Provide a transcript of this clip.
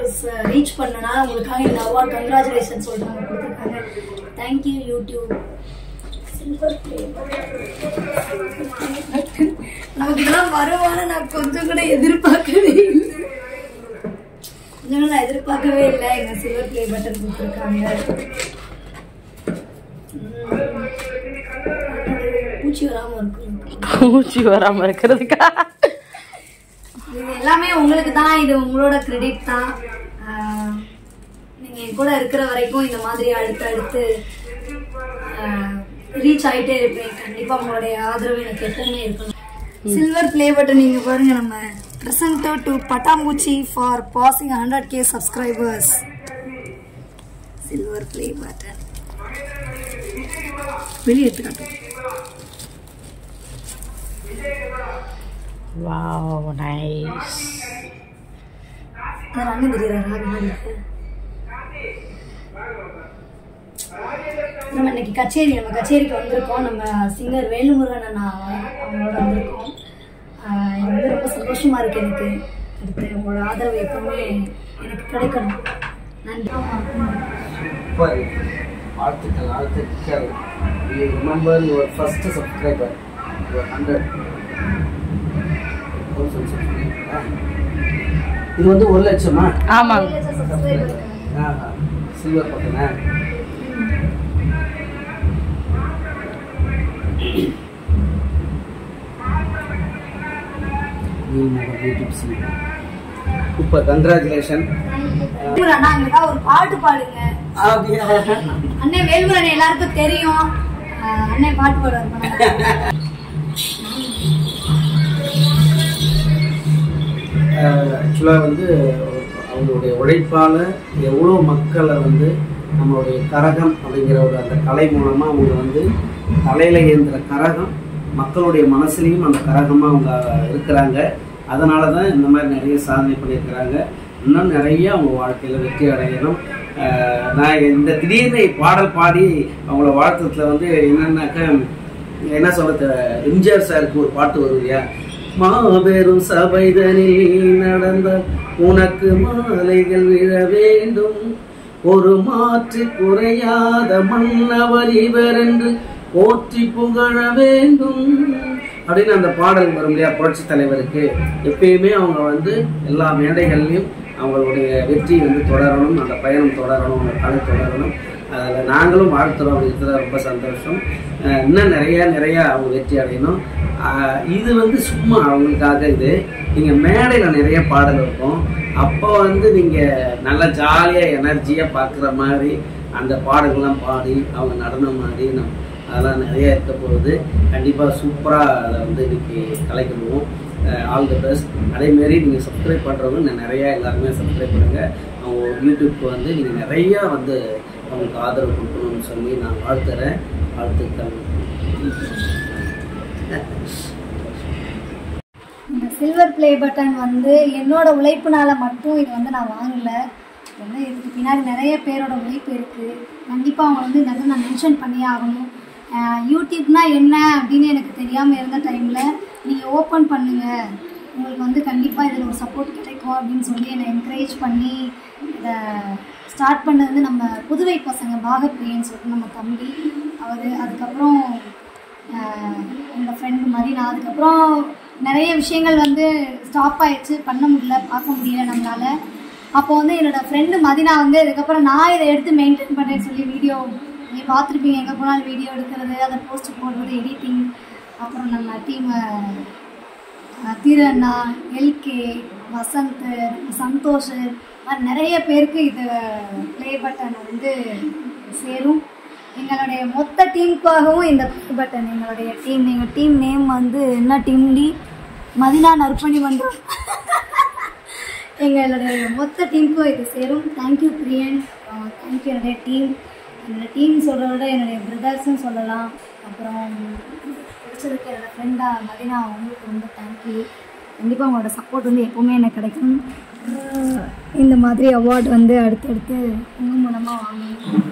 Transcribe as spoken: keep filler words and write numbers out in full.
Subscribers reach பண்ணனா உங்களுக்காக இந்த அவார்ட் கங்க்ராச்சுலேஷன் சொல்றாங்க கொடுத்துருக்காங்க. Thank you YouTube. Silver play button நமக்கு இதெல்லாம் வருவான்னு நான் கொஞ்சம் கூட எதிர்பார்க்கவே இல்லை. கொஞ்சம் கூட நான் எதிர்பார்க்கவே இல்லை. எங்க சில்வர் ப்ளே பட்டன் கொடுத்துருக்காங்க. பூச்சி வராம இருக்கு பூச்சி வராம இருக்கிறதுக்கா இது எல்லாமே உங்களுக்கு தான். இது உங்களோட கிரெடிட் தான். நீங்க என் கூட இருக்கிற வரைக்கும் இந்த மாதிரி அடுத்து அடுத்து ரீச் ஆகிட்டே இருப்பேன். கண்டிப்பா உங்களுடைய ஆதரவு எனக்கு எப்பவுமே இருக்கணும். சில்வர் ப்ளே பட்டன் நீங்க பாருங்க. நம்ம presented to Pattampoochi for passing hundred K subscribers. Silver play button வெளியே எடுத்துக்காட்டும். Wow, nice. நம்ம இன்னைக்கு கச்சேரி நம்ம கச்சேரிக்கு வந்திருக்கோம். நம்ம சிங்கர் வேலுமுருகன் அண்ணா அவங்களோட வந்திருக்கோம். எனக்கு வந்து ரொம்ப சந்தோஷமா இருக்கு. எனக்கு அடுத்து உங்களோட ஆதரவு எப்பவுமே எனக்கு கிடைக்கணும். நன்றி. வாழ்த்துக்கள் வாழ்த்துக்கள். You remember your first subscriber, your hundred. இது வந்து ஒரு லட்சமா? ஆமாங்க. சில்வர் பட்டனா? Super, congratulation. ஒரு பாட்டு பாடுங்க. அண்ணன் வேலுமுருகன் எல்லாருக்கும் தெரியும். அண்ணன் பாட்டு பாடுவார். ஆக்சுவலாக வந்து அவங்களுடைய உழைப்பால் எவ்வளோ மக்களை வந்து நம்மளுடைய கரகம் அப்படிங்கிற ஒரு அந்த கலை மூலமாக அவங்க வந்து தலையில் ஏந்திர கரகம் மக்களுடைய மனசுலையும் அந்த கரகமாக அவங்க இருக்கிறாங்க. அதனால தான் இந்த மாதிரி நிறைய சாதனை பண்ணியிருக்கிறாங்க. இன்னும் நிறைய அவங்க வாழ்க்கையில் வெற்றி அடையணும். நான் இந்த திடீர்னு பாடல் பாடி அவங்கள வாழ்த்துறதுல வந்து என்னன்னாக்கா என்ன சொல்ல, எம்ஜிஆர் சாருக்கு ஒரு பாட்டு வரும் இல்லையா, மாபெரும் சபைதனில் நடந்த உனக்கு மாலைகள் விழ வேண்டும், ஒரு மாற்றி குறையாத மன்னவர் இவர் என்று போற்றி புகழ வேண்டும் அப்படின்னு அந்த பாடல் வரும் இல்லையா புரட்சி தலைவருக்கு. எப்பயுமே அவங்க வந்து எல்லா மேடைகள்லையும் அவங்களுடைய வெற்றி வந்து தொடரணும், அந்த பயணம் தொடரணும், அந்த கலை தொடரணும். அதில் நாங்களும் வாழ்த்துறோம் அப்படிங்கிறது ரொம்ப சந்தோஷம். இன்னும் நிறையா நிறையா அவங்க வெற்றி அடையணும். இது வந்து சும்மா அவங்களுக்காக இது. நீங்கள் மேடையில் நிறைய பாடல் இருக்கும், அப்போ வந்து நீங்கள் நல்லா ஜாலியாக எனர்ஜியாக பார்க்குற மாதிரி அந்த பாடல்கள்லாம் பாடி அவங்க நடனம் ஆடி நம் அதெல்லாம் நிறைய இருக்க போகுது. கண்டிப்பாக சூப்பராக அதை வந்து இன்னைக்கு கலைக்கணும். All the best. அதேமாரி நீங்கள் சப்ஸ்கிரைப் பண்ணுறவங்க நிறையா எல்லாருமே சப்ஸ்கிரைப் பண்ணுங்கள். அவங்க யூடியூப்க்கு வந்து நீங்கள் நிறையா வந்து அவங்களுக்கு ஆதரவு கொடுக்கணும்னு சொல்லி நான் வாழ்த்துறேன். வாழ்த்துக்கள். இந்த சில்வர் ப்ளே பட்டன் வந்து என்னோட உழைப்புனால மட்டும் இது வந்து நான் வாங்கலை. வந்து இதுக்கு பின்னாடி நிறைய பேரோட உழைப்பு இருக்குது. கண்டிப்பாக அவங்க வந்து இந்த இடத்துல நான் மென்ஷன் பண்ணியே ஆகணும். யூடியூப்னா என்ன அப்படின்னு எனக்கு தெரியாமல் இருந்த டைமில் நீங்கள் ஓப்பன் பண்ணுங்கள், உங்களுக்கு வந்து கண்டிப்பாக இதில் ஒரு சப்போர்ட் கிடைக்கும் அப்படின்னு சொல்லி என்னை என்கரேஜ் பண்ணி இதை ஸ்டார்ட் பண்ணது வந்து நம்ம புதுவை பசங்க பாகப்பிரியன்னு சொல்லிட்டு நம்ம தம்பி அவர். அதுக்கப்புறம் எங்கள் ஃப்ரெண்டு மாதிரி நான் அதுக்கப்புறம் நிறைய விஷயங்கள் வந்து ஸ்டாப் ஆகிடுச்சு, பண்ண முடியல, பார்க்க முடியல நம்மளால். அப்போ வந்து என்னோடய ஃப்ரெண்டு மதினா வந்து அதுக்கப்புறம் நான் இதை எடுத்து மெயின்டைன் பண்ணுறேன்னு சொல்லி வீடியோ நீங்கள் பார்த்துருப்பீங்க, எங்கே போனாலும் வீடியோ எடுக்கிறது, அதை போஸ்ட் போடுறது, எடிட்டிங். அப்புறம் நம்ம டீமை திரு அண்ணா, எல்கே, வசந்த், சந்தோஷ், அது நிறைய பேருக்கு இது ப்ளே பட்டன் வந்து சேரும். எங்களுடைய மொத்த டீமுக்காகவும் இந்த ப்ளே பட்டன் எங்களுடைய டீம் எங்கள் டீம் நேம் வந்து என்ன டீம்லி மதினா நற்பணி மன்றம். எங்களுடைய மொத்த டீமுக்கும் இது சேரும். தேங்க்யூ பிரியன், தேங்க்யூ என்னுடைய டீம். என்னோடய டீம் சொல்கிறத விட என்னுடைய பிரதர்ஸும் சொல்லலாம். அப்புறம் பிடிச்சதுக்கு என்னோடய ஃப்ரெண்டாக மதினா, அவங்களுக்கு ரொம்ப தேங்க்யூ. கண்டிப்பாக உங்களோட சப்போர்ட் வந்து எப்போவுமே எனக்கு கிடைக்கும். இந்த மாதிரி அவார்டு வந்து அடுத்தடுத்து உங்கள் மூலமாக வாங்கணும்.